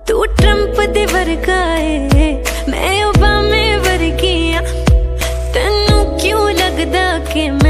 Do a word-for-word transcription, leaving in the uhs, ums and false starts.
तू ट्रंप दे वर्गा है मैं ओबामे वर्गी आ तेनू क्यों लगदा कि मैं